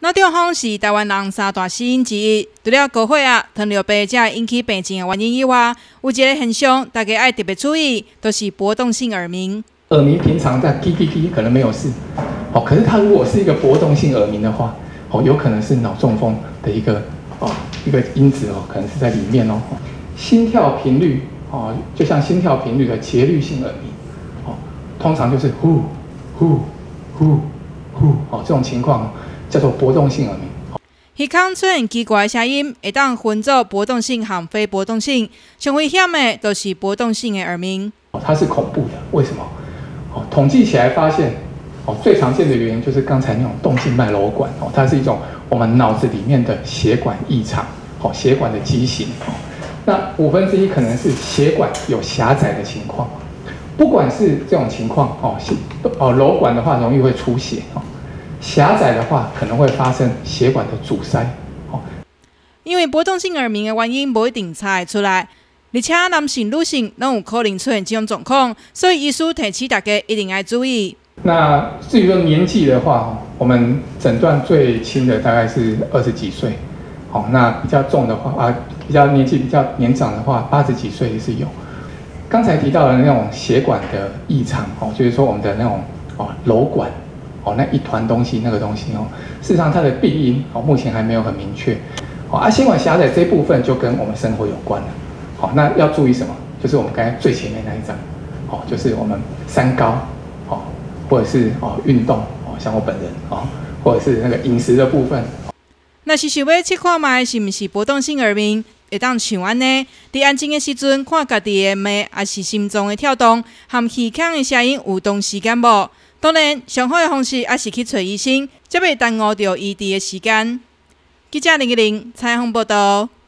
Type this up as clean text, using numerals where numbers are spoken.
脑中风是台湾人三大死因之一，除了高血压、糖尿病这引起病症的原因以外，有一个现象大家要特别注意，就是波动性耳鸣。 耳鸣平常在滴滴滴可能没有事，可是它如果是一个波动性耳鸣的话，有可能是脑中风的一个因子可能是在里面哦。心跳频率就像心跳频率的节律性耳鸣，通常就是呼呼呼呼这种情况叫做波动性耳鸣。 鼻腔出现奇怪的声音，会当分作波动性和非波动性。最危险的就是波动性的耳鸣。 它是恐怖的，为什么？统计起来发现，最常见的原因就是刚才那种动静脉瘘管，它是一种我们脑子里面的血管异常，血管的畸形。那1/5可能是血管有狭窄的情况。不管是这种情况，瘘管的话容易会出血，狭窄的话可能会发生血管的阻塞。 因为波动性耳鸣的原因不一定猜得出来。而且男性、女性都有可能出现这种状况，所以医师提醒大家一定要注意。 那至于说年纪的话，我们诊断最轻的大概是20几岁，那比较重的话比较年纪比较年长的话，80几岁也是有。刚才提到的那种血管的异常，就是说我们的那种瘘管，那一团东西那个东西事实上它的病因目前还没有很明确。血管狭窄这部分就跟我们生活有关了。那要注意什么？就是我们刚才最前面那一张，就是我们三高，或者是运动，像我本人，或者是那个饮食的部分。 若是想要测看卖是不是波动性耳鸣，会当像安尼，伫安静的时阵看家己的脉，还是心脏的跳动，和鼻腔的声音有同时间无？当然，上好的方式还是去找医生，才袂耽误到医治的时间。记者林依玲采访报道。